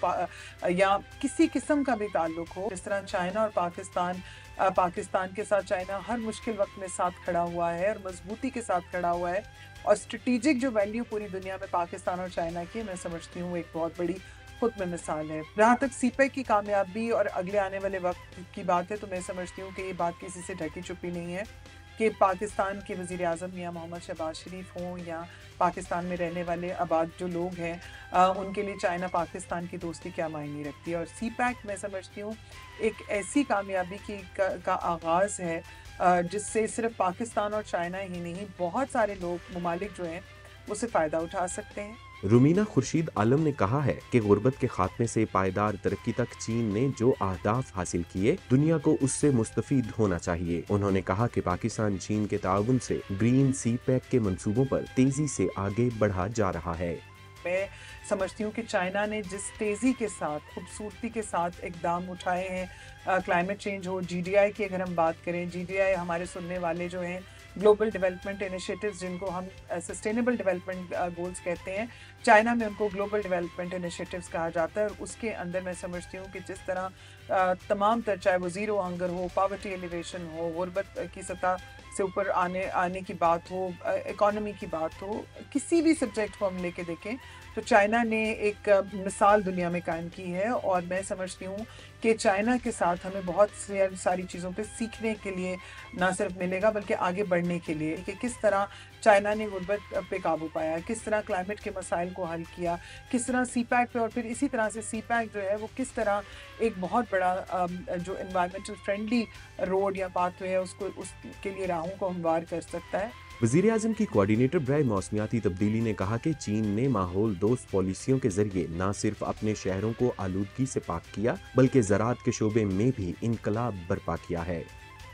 یا کسی قسم کا بھی تعلق ہو۔ جس طرح چائنا اور پاکستان پاکستان کے ساتھ چائنا ہر مشکل وقت میں ساتھ کھڑا ہوا ہے اور مضبوطی کے ساتھ کھڑا ہوا ہے، اور اسٹریٹجک جو ویلیو پوری دنیا میں پاکستان اور چائنا کی، میں سمجھتی ہوں ایک بہت بڑی خود میں مثال ہے۔ جہاں تک سی پیک کی کامیابی اور اگلے آنے والے وقت کی بات ہے تو میں سمجھتی ہوں کہ یہ بات کسی سے ڈھکی چھپی نہیں ہے کہ پاکستان کے وزیر اعظم یا محمد شہباز شریف ہوں یا پاکستان میں رہنے والے آباد جو لوگ ہیں ان کے لیے چائنا پاکستان کی دوستی کیا معنی رکھتی ہے۔ اور سی پیک میں سمجھتی ہوں ایک ایسی کامیابی کی کا آغاز ہے جس سے صرف پاکستان اور چائنا ہی نہیں، بہت سارے لوگ ممالک جو ہیں اس سے فائدہ اٹھا سکتے ہیں۔ رومینہ خورشید عالم نے کہا ہے کہ غربت کے خاتمے سے پائیدار ترقی تک چین نے جو اہداف حاصل کیے، دنیا کو اس سے مستفید ہونا چاہیے۔ انہوں نے کہا کہ پاکستان چین کے تعاون سے گرین سی پیک کے منصوبوں پر تیزی سے آگے بڑھا جا رہا ہے۔ میں سمجھتی ہوں کہ چائنا نے جس تیزی کے ساتھ، خوبصورتی کے ساتھ اقدام اٹھائے ہیں، کلائمیٹ چینج ہو، جی ڈی آئی کی اگر ہم بات کریں، جی ڈی آئی ہمارے سننے والے جو ہیں گلوبل ڈیولپمنٹ انیشیٹیوز جن کو ہم سسٹینیبل ڈیولپمنٹ گولز کہتے ہیں، چائنا میں ان کو گلوبل ڈیولپمنٹ انیشیٹیوز کہا جاتا ہے، اور اس کے اندر میں سمجھتی ہوں کہ جس طرح تمام تر، چاہے وہ زیرو ہنگر ہو، پاورٹی ایلیویشن ہو، غربت کی سطح سے اوپر آنے آنے کی بات ہو، اکانومی کی بات ہو، کسی بھی سبجیکٹ کو ہم لے کے دیکھیں تو چائنا نے ایک مثال دنیا میں قائم کی ہے، اور میں سمجھتی ہوں کہ چائنا کے ساتھ ہمیں بہت ساری چیزوں پہ سیکھنے کے لیے نہ صرف ملے گا بلکہ آگے بڑھنے کے لیے، کہ کس طرح چائنا نے غربت پہ قابو پایا، کس طرح کلائمیٹ کے مسائل کو حل کیا، کس طرح سی پیک پہ، اور پھر اسی طرح سے سی پیک جو ہے وہ کس طرح ایک بہت بڑا جو انوائرمنٹل فرینڈلی روڈ یا پاتھ وے ہے اس کو، اس کے لیے راہوں کو ہموار کر سکتا ہے۔ وزیر اعظم کی کوارڈینیٹر برائے موسمیاتی تبدیلی نے کہا کہ چین نے ماحول دوست پالیسیوں کے ذریعے نہ صرف اپنے شہروں کو آلودگی سے پاک کیا بلکہ زراعت کے شعبے میں بھی انقلاب برپا کیا ہے۔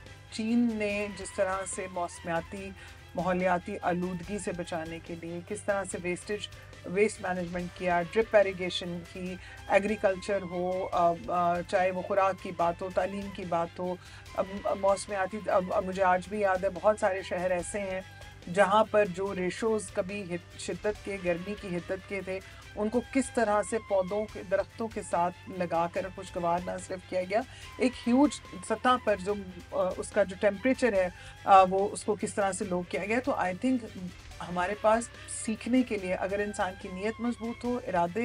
چین نے جس طرح سے موسمیاتی ماحولیاتی آلودگی سے بچانے کے لیے کس طرح سے ویسٹیج ویسٹ مینجمنٹ کیا، ڈرپ ایریگیشن کی، ایگریکلچر ہو، چاہے وہ خوراک کی بات ہو، تعلیم کی بات ہو، موسمیاتی، مجھے آج بھی یاد ہے بہت سارے شہر ایسے ہیں جہاں پر جو ریشوز کبھی شدت کے، گرمی کی حدت کے تھے، उनको किस तरह से पौधों के दरख्तों के साथ लगा कर खुशगवार ना सिर्फ किया गया, एक ह्यूज सतह पर जो उसका जो टेम्परेचर है वो उसको किस तरह से लो किया गया। तो आई थिंक हमारे पास सीखने के लिए अगर इंसान की नीयत मजबूत हो, इरादे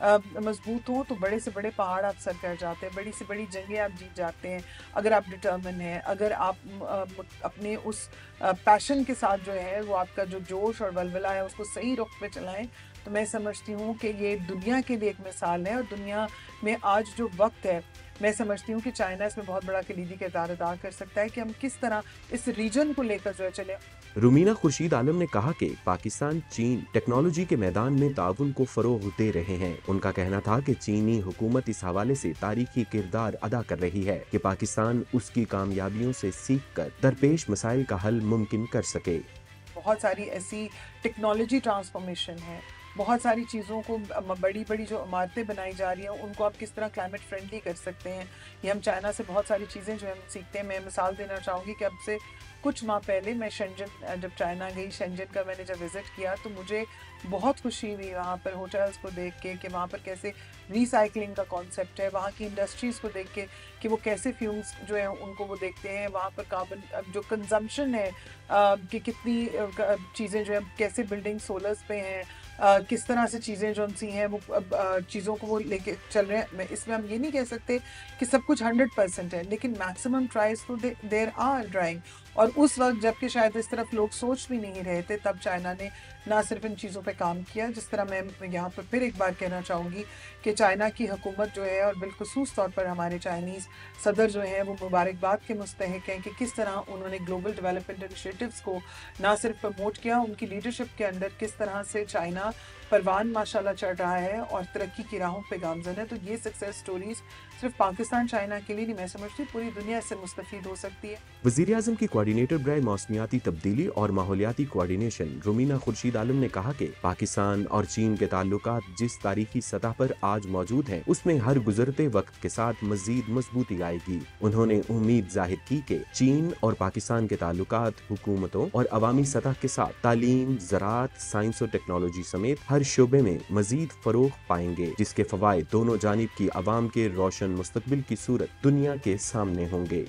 मजबूत हो, तो बड़े से बड़े पहाड़ आप सर कर जाते हैं, बड़ी से बड़ी जंगें आप जीत जाते हैं। अगर आप डिटर्मिन हैं, अगर आप अपने उस पैशन के साथ जो है वो आपका जो जोश और वलवला है उसको सही रुख पे चलाएं, तो मैं समझती हूँ कि ये दुनिया के लिए एक मिसाल है। और दुनिया में आज जो वक्त है, मैं समझती हूँ कि चाइना इसमें बहुत बड़ा कलीदी किरदार अदा कर सकता है कि हम किस तरह इस रीजन को लेकर जो है चले। रुमीना खुर्शीद आलम ने कहा कि पाकिस्तान चीन टेक्नोलॉजी के मैदान में ताउन को फरोग दे रहे हैं। उनका कहना था कि चीनी हुकूमत इस हवाले से तारीखी किरदार अदा कर रही है कि पाकिस्तान उसकी कामयाबियों से सीख कर दरपेश मसाइल का हल मुमकिन कर सके। बहुत सारी ऐसी टेक्नोलॉजी ट्रांसफॉर्मेशन है, बहुत सारी चीज़ों को, बड़ी बड़ी जो इमारतें बनाई जा रही हैं उनको आप किस तरह क्लाइमेट फ्रेंडली कर सकते हैं, ये हम चाइना से बहुत सारी चीज़ें जो हम सीखते हैं। मैं मिसाल देना चाहूँगी कि अब से कुछ माह पहले मैं शेंजन जब चाइना गई, शेंजन का मैंने जब विज़िट किया तो मुझे बहुत खुशी हुई वहाँ पर होटल्स को देख के कि वहाँ पर कैसे रिसाइकलिंग का कॉन्सेप्ट है, वहाँ की इंडस्ट्रीज़ को देख के कि वो कैसे फ्यूम्स जो है उनको वो देखते हैं, वहाँ पर कार्बन जो कंजम्पशन है कि कितनी चीज़ें जो है कैसे बिल्डिंग सोलर्स पे हैं, Uh, किस तरह से चीज़ें जो सी हैं वो uh, चीज़ों को वो लेके चल रहे हैं। इसमें हम ये नहीं कह सकते कि सब कुछ हंड्रेड परसेंट है, लेकिन मैक्सिमम ट्राइज तो देर आर ट्राइंग। और उस वक्त जबकि शायद इस तरफ लोग सोच भी नहीं रहे थे, तब चाइना ने ना सिर्फ इन चीज़ों पे काम किया। जिस तरह मैं यहाँ पर फिर एक बार कहना चाहूँगी कि चाइना की हुकूमत जो है और बिलखुसूस तौर पर हमारे चाइनीज़ सदर जो हैं वो मुबारकबाद के मुस्तहिक हैं कि किस तरह उन्होंने ग्लोबल डेवलपमेंट इनिशिएटिव्स को ना सिर्फ प्रमोट किया, उनकी लीडरशिप के अंदर किस तरह से चाइना परवान माशाल्लाह चढ़ रहा है और तरक्की की राहों पे गामजन है। तो ये सक्सेस स्टोरीज सिर्फ पाकिस्तान चाइना के लिए नहीं, मैं समझती पूरी दुनिया इससे मुस्तफीद हो सकती है। वज़ीर आज़म की कोऑर्डिनेटर बराए मौसमियाती तब्दीली और माहौलियाती कोऑर्डिनेशन रुमीना खुर्शीद आलम ने कहा कि पाकिस्तान और चीन के ताल्लुकात जिस तारीखी सतह पर आज मौजूद हैं, उसमें हर गुजरते वक्त के साथ मजीद मजबूती आएगी। उन्होंने उम्मीद जाहिर की कि चीन और पाकिस्तान के ताल्लुकात हुकूमतों और अवामी सतह के साथ तालीम, ज़राअत, साइंस और टेक्नोलॉजी समेत हर शोबे में मजीद फरोग पाएंगे, जिसके फवायद दोनों जानिब की आवाम के रोशन मुस्तकबिल की सूरत दुनिया के सामने होंगे।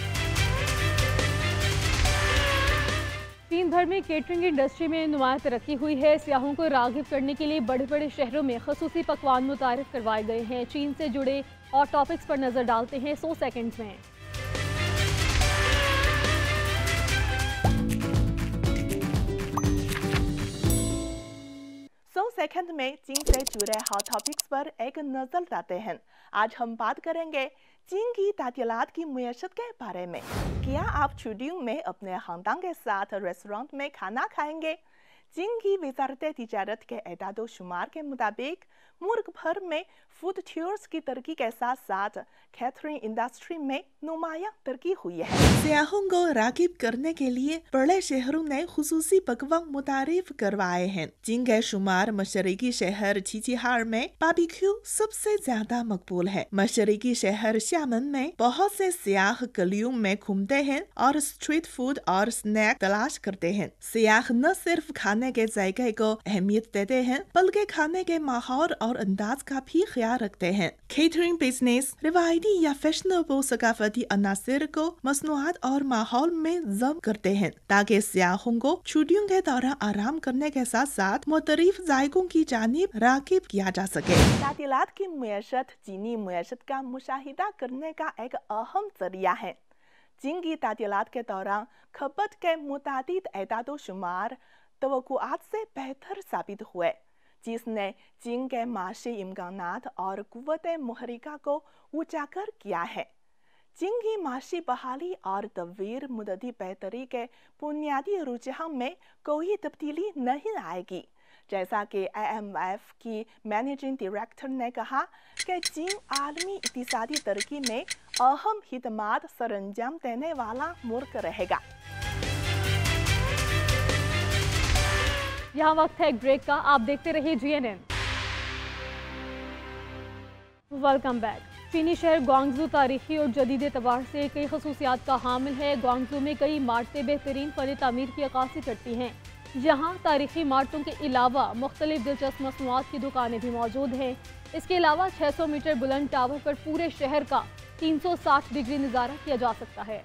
चीन भर में केटरिंग इंडस्ट्री में नुमाया तरक्की हुई है। सियाहों को राग़िब करने के लिए बड़े बड़े शहरों में खसूसी पकवान मुतारिफ करवाए गए हैं। चीन से जुड़े और टॉपिक्स पर नजर डालते हैं सौ सेकंड्स में। सौ सेकंड में चीन से जुड़े हॉट टॉपिक्स पर एक नजर डालते हैं। आज हम बात करेंगे चीन की तातीलात की मुयशत के बारे में। क्या आप छुट्टियों में अपने खानदान के साथ रेस्टोरेंट में खाना खाएंगे? चीन की वजारत तिजारत के एदाद शुमार के मुताबिक मुल्क भर में फूड टूर्स की तरक्की के साथ साथ कैटरिंग इंडस्ट्री में नुमाया तरक्की हुई है। सियाहों को राग़िब करने के लिए बड़े शहरों ने खुसूसी पकवान मुतारिफ करवाए हैं। चीन के शुमार मशरकी शहर छिचिहार में बारबेक्यू सबसे ज्यादा मकबूल है। मशरकी शहर शामन में बहुत से सियाह गलियों में घूमते हैं और स्ट्रीट फूड और स्नैक तलाश करते हैं। सियाह न सिर्फ खाने के जायके को अहमियत देते हैं, बल्कि खाने के माहौल और अंदाज का भी ख्याल रखते हैं। केटरिंग बिजनेस रिवायती या फैशनेबल सकाफती अनासर को मसनूआत और माहौल में जम करते हैं, ताकि सियाहों को छुट्टियों के दौरान आराम करने के साथ साथ मुख्तलिफ जायकों की जानिब राग़िब किया जा सके। तातीलात की मुयशत चीनी मुयशत का मुशाहिदा करने का एक अहम जरिया है। चीन की तातीलात के दौरान खपत के मुतादिद एदाद शुमार तवक्कुआत से बेहतर साबित हुए, जिसने चीन के माशी इम्कानात और कुव्वत मुहरिका को उजागर किया है। चीन की माशी बहाली और तवील मुद्दती बेहतरी के बुनियादी रुझान में कोई तब्दीली नहीं आएगी। जैसा कि आई एम एफ की मैनेजिंग डायरेक्टर ने कहा कि चीन आलमी इक़्तिसादी तरक्की में अहम खिदमात सरंजाम देने वाला मुल्क रहेगा। यहाँ वक्त है एक ब्रेक का, आप देखते रहिए G N N. Welcome back. चीनी शहर ग्वांगझू तारीखी और जदीद एतबार से कई खसूसियात का हामिल है। ग्वांगझू में कई इमारतें बेहतरीन फन तामीर की अक्कासी करती हैं। यहाँ तारीखी इमारतों के अलावा मुख्तलिफ दिलचस्प मसनूआत की दुकानें भी मौजूद हैं। इसके अलावा छह सौ मीटर बुलंद टावर पर पूरे शहर का तीन सौ साठ डिग्री नज़ारा किया जा सकता है।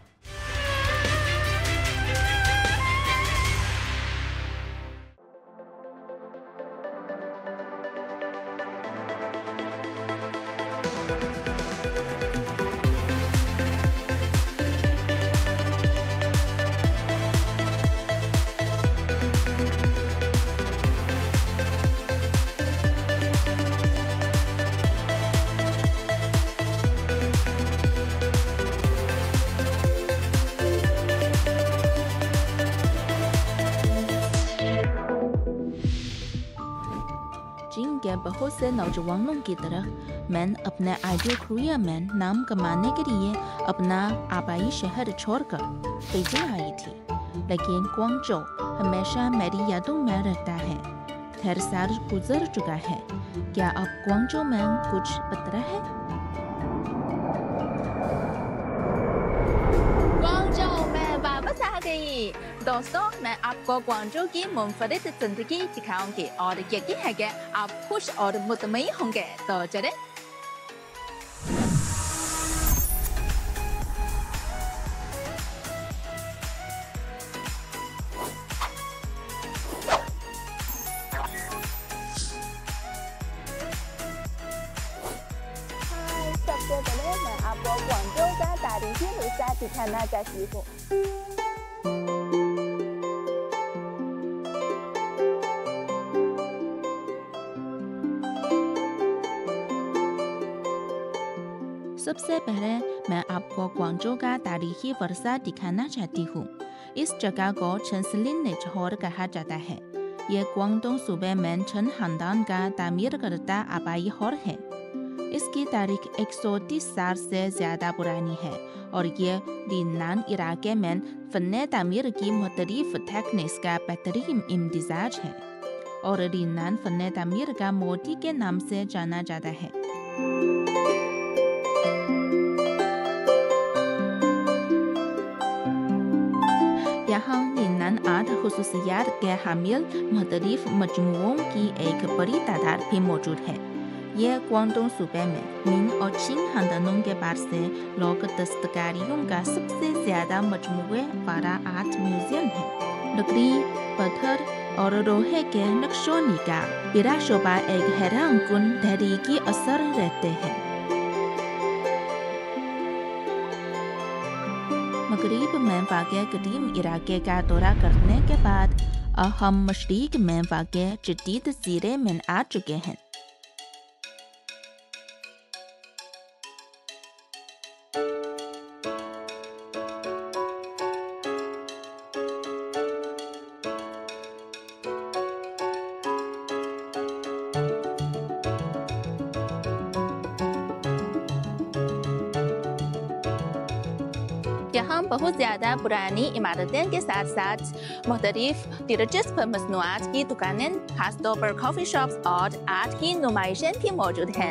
चीन के बहुत से नौजवानों की तरह मैं अपने आइडियल करियर में नाम कमाने के लिए अपना आबाई शहर छोड़कर बीजिंग आई थी, लेकिन ग्वांगझो हमेशा मेरी यादों में रहता है। ढेर साल गुजर चुका है। क्या अब ग्वांगझो में कुछ बदला है? ग्वांगझो में वापस आ गई। दोस्तों, मैं आपको ग्वांगझो की मुनफरिद जिंदगी दिखाऊंगी और यकीन है कि आप खुश और मुतमईन होंगे। तो चलें। सबसे पहले मैं आपको ग्वांगझो का तारीखी हिस्सा दिखाना चाहती हूँ। सबसे पहले मैं आपको ग्वांगझो का तारीखी वर्षा दिखाना चाहती हूँ। इस जगह को छनसलिन नेचहौर कहा जाता है। यह ग्वांगडोंग सूबे में छन खानदान का तामीर करता आबाई हॉर है। इसकी तारीख एक सौ तीस साल से ज़्यादा पुरानी है और ये लिन्नान इलाके में फन्ने तामीर की मुख्तलिफ टेक्निक्स का बेहतरीन इम्तिजाज है और लिन्नान फन्ने तामीर का मोती के नाम से जाना जाता है। यहाँ लिन्नान आर्ट खुसूसियात के हामिल मुख्तलिफ मजमुओं की एक बड़ी तादाद भी मौजूद है। यह ग्वांगडोंग सूबे में मिंग और चिंग खानदानों के बाद से लोक दस्तकारियों का सबसे ज्यादा मजमुए वाला आर्ट म्यूजियम है। लकड़ी, पत्थर और लोहे के नक्शों का बिलाशुबा एक हैरान कुन तहरीकी असर रहते हैं। मगरिब में वाक़या कदीम इलाके का दौरा करने के बाद हम मशरिक में वाक़या जदीद ज़ीरे में आ चुके हैं। यहाँ बहुत ज़्यादा पुरानी इमारतें के साथ साथ मुख्तलिफ दिलचस्प मसनूआत की दुकानें, खासतौर पर कॉफ़ी शॉप्स और आर्ट की नुमाइशें भी मौजूद हैं।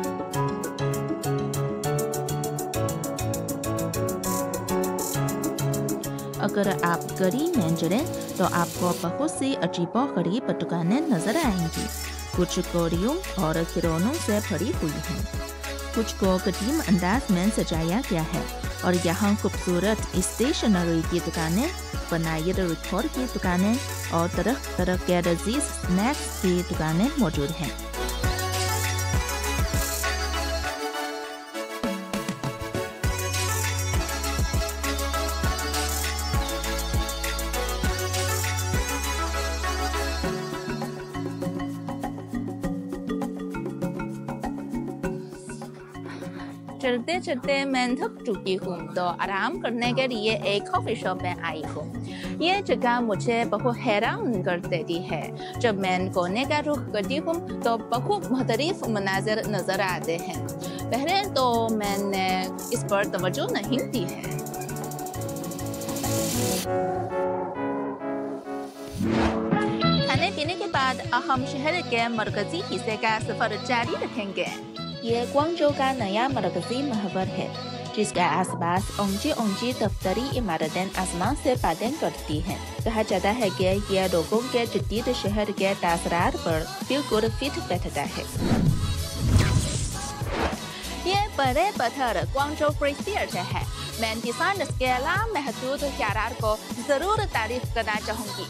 अगर आप गली में चलें तो आपको बहुत सी अजीबो-गरीब दुकानें नजर आएंगी। कुछ गोलियों और खिलौनों से भरी हुई हैं, कुछ को कदीम अंदाज में सजाया गया है और यहाँ खूबसूरत स्टेशनरी की दुकानें, बनाइर रिकॉर्ड की दुकानें और तरह तरह के लजीज स्नैक्स की दुकानें मौजूद हैं। चलते चलते मैं थक चुकी हूँ तो आराम करने के लिए एक कॉफ़ी शॉप में आई हूँ। ये जगह मुझे बहुत हैरान कर देती है। जब मैं कोने का रुख करती हूँ तो बहुत मुख्तलिफ मनाज़र नज़र आते हैं। पहले तो मैंने इस पर तवज्जो नहीं दी है। खाने पीने के बाद हम शहर के मरकजी हिस्से का सफर जारी रखेंगे। ये ग्वांगझो का नया मरकजी महवर है। जिसके आसपास ऊंची ऊंची दफ्तरी इमारतें आसमान से बातें करती हैं। कहा जाता है कि यह लोगों के जदीद शहर के तासरात पर बिल्कुल फिट बैठता है। ये बड़े पत्थर ग्वांगझो फ्री थिएटर है। मैं डिजाइनर्स के लामहदूद ख्यालात को जरूर तारीफ करना चाहूंगी।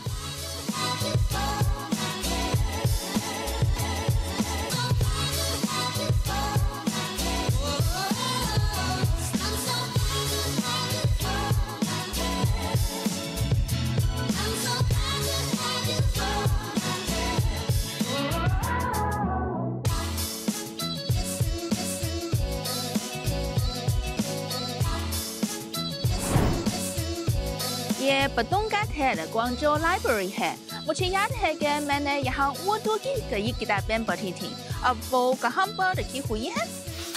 ये पतंगा ठहर ग्वांगझो लाइब्रेरी है। मुझे याद है कि मैंने यहाँ उर्दू की कई किताबें पढ़ी थी। अब वो कहाँ पर रखी हुई है?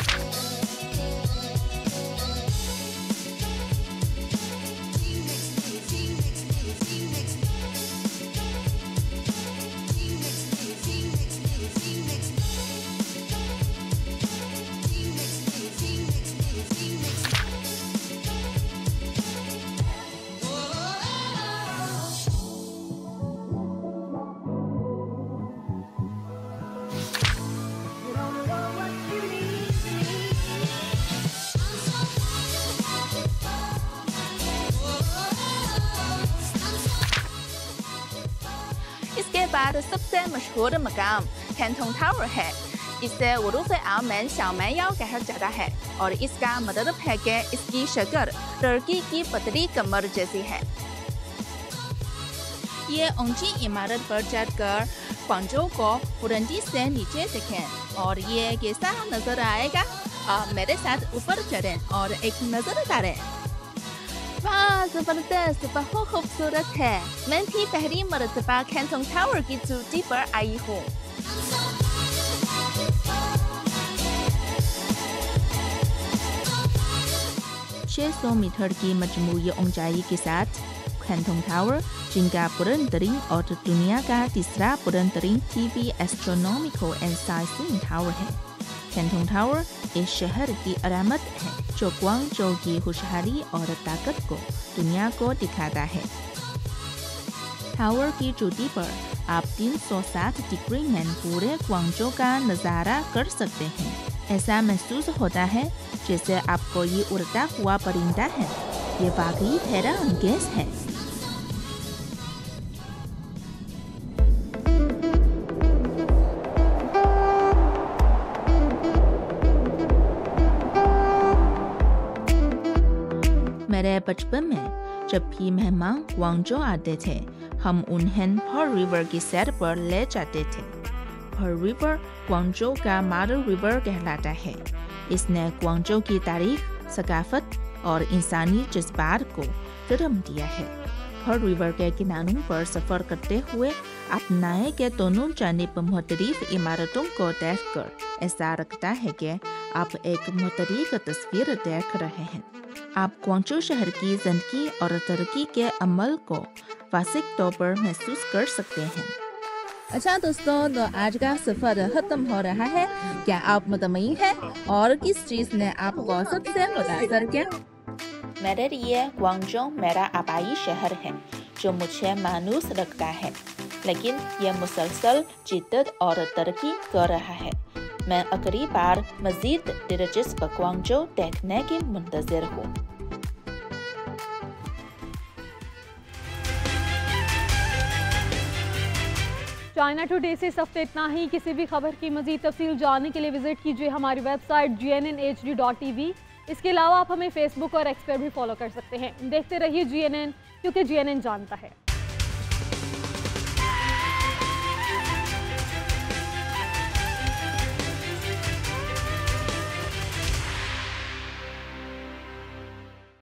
इसके बाद सबसे मशहूर मकाम कैंटोन टावर है। इसे उर्दू से आमैन शाओमैयाओ कहा जाता है और इसका मतलब है कि इसकी शक्ल टर्की की पतली कमर जैसी है। ये ऊंची इमारत पर चढ़कर ग्वांगझो को बुलंदी से नीचे देखें और ये कैसा नजर आएगा। आप मेरे साथ ऊपर चढ़ें और एक नजर डालें। वाह, जबरदस्त, बहुत खूबसूरत है। मैं भी पहली मरतबा कैंटोन टावर की चोटी पर आई हूँ। छह सौ मीटर की मजमूई ऊंचाई के साथ कैंटोन टावर, जिनका बुलंद तरीन और दुनिया का तीसरा बुलंद तरीन TV astronomical and sightseeing tower है। कैंटोन टावर इस शहर की अलामत है जो ग्वांगझो की खुशहाली और ताकत को दुनिया को दिखाता है। टावर की चोटी पर आप तीन सौ साठ डिग्री में पूरे ग्वांगझो का नज़ारा कर सकते हैं। ऐसा महसूस होता है जैसे आपको ये उड़ता हुआ परिंदा है। ये वाकई हैरान अंगेज है। मेरे बचपन में जब भी मेहमान ग्वांगझो आते थे, हम उन्हें पर्ल रिवर की सैर पर ले जाते थे। पर्ल रिवर ग्वांगझो का मॉडल रिवर कहलाता है। इसने ग्वांगझो की तारीख, सकाफत और इंसानी जज्बात को जन्म दिया है। पर्ल रिवर के किनारों पर सफर करते हुए आप नाव के दोनों जानिब मुख्तलिफ इमारतों को देखकर ऐसा लगता है कि आप एक मुख्तलिफ तस्वीर देख रहे हैं। आप ग्वांगझो शहर की जिंदगी और तरक्की के अमल को वास्तविक तौर पर महसूस कर सकते हैं। अच्छा दोस्तों, तो आज का सफर खत्म हो रहा है। क्या आप मुतमईन हैं और किस चीज ने आपको सबसे मुतासर किया? मेरे लिए ग्वांगझो मेरा आबाई शहर है जो मुझे मायूस लगता है, लेकिन यह मुसलसल जिद्दत और तरक्की कर रहा है। मैं अगली बार मजीद दिलचस्प ग्वांगझो देखने की मुंतज़िर हूँ। चाइना टुडे से इस हफ्ते इतना ही। किसी भी खबर की मजीद तफसील जानने के लिए विजिट कीजिए हमारी website G N N H D dot T V. इसके अलावा आप हमें फेसबुक और एक्स पर भी फॉलो कर सकते हैं। देखते रहिए जी एन एन, क्योंकि जी एन एन जानता है।